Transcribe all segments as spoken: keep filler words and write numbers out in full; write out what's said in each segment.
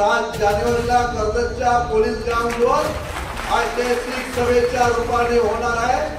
सात जानेवारीला कर्जतच्या पोलीस ग्राउंडवर ऐतिहासिक सभेच्या रूपाने होणार आहे।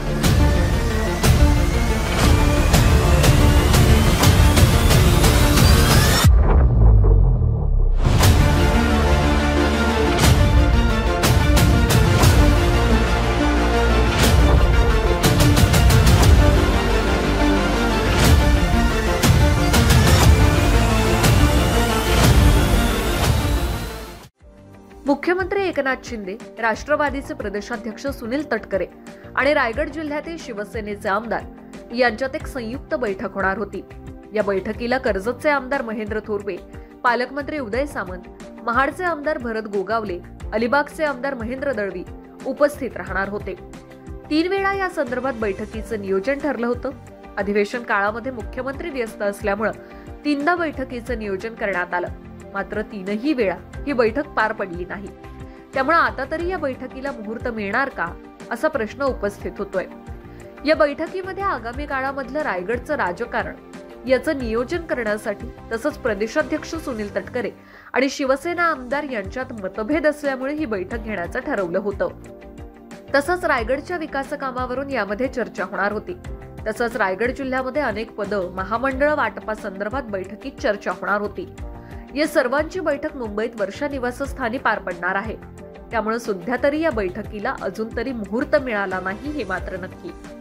मुख्यमंत्री एकनाथ शिंदे, राष्ट्रवादीचे प्रदेशाध्यक्ष सुनील तटकरे आणि रायगड जिल्ह्यातील शिवसेनेचे आमदार यांच्यात एक संयुक्त बैठक होणार होती। या बैठकीला कर्जतचे आमदार महेंद्र थोरवे, पालकमंत्री उदय सामंत, महाडचे आमदार भरत गोगावले, अलिबागचे आमदार महेंद्र दळवी उपस्थित राहणार होते। तीन वेळा या संदर्भात बैठकीचं नियोजन ठरलं होतं। अधिवेशन काळामध्ये मुख्यमंत्री व्यस्त असल्यामुळे तीनदा बैठकीचं नियोजन करण्यात आलं, मात्र तीनही वेळा ही बैठक पार पडली नाही। त्यामुळे आता तरी या बैठकीला मुहूर्त मिळणार का असा प्रश्न उपस्थित होतोय। या बैठकीमध्ये आगामी काळामधलं रायगडचं राजकारण याचं नियोजन करण्यासाठी तसंच प्रदेशाध्यक्ष सुनील तटकरे आणि शिवसेना आमदार यांच्यात मतभेद असल्यामुळे ही बैठक घेण्याचं ठरवलं होतं। तसंच रायगडच्या विकास कामावरून यामध्ये चर्चा होणार होती। तसंच रायगड जिल्ह्यामध्ये अनेक पदं महामंडळ वाटपासंदर्भात बैठकीत चर्चा होणार होती। या सर्वांची बैठक मुंबईत वर्षा निवासस्थानी पार पडणार आहे। त्यामुळे सध्या तरी या बैठकीला अजून तरी मुहूर्त मिळाला नाही हे मात्र नक्की।